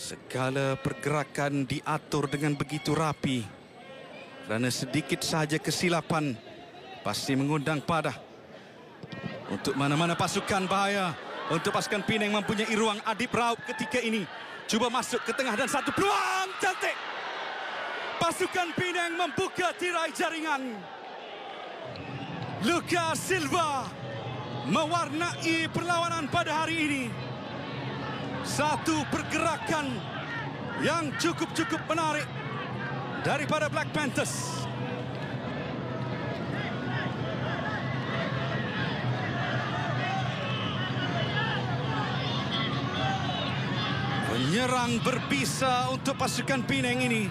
Segala pergerakan diatur dengan begitu rapi. Kerana sedikit sahaja kesilapan pasti mengundang padah. Untuk mana-mana pasukan bahaya. Untuk pasukan Penang mempunyai ruang. Adib Raup ketika ini cuba masuk ke tengah dan satu peluang cantik. Pasukan Penang membuka tirai jaringan. Lucas Silva mewarnai perlawanan pada hari ini. Satu pergerakan yang cukup menarik daripada Black Panthers. Penyerang berbisa untuk pasukan Penang ini,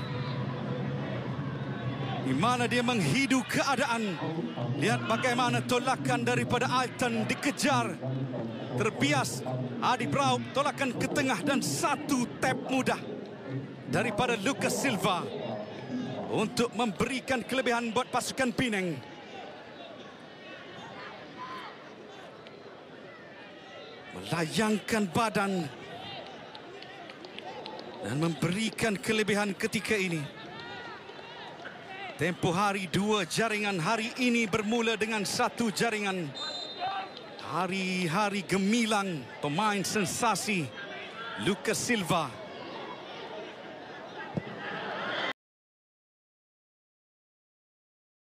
di mana dia menghidu keadaan. Lihat bagaimana tolakan daripada Alton dikejar. Terbias Adib Raup, tolakan ke tengah dan satu tap mudah daripada Lucas Silva untuk memberikan kelebihan buat pasukan Penang. Melayangkan badan dan memberikan kelebihan ketika ini. Tempoh hari 2 jaringan, hari ini bermula dengan 1 jaringan. Hari-hari gemilang pemain sensasi Lucas Silva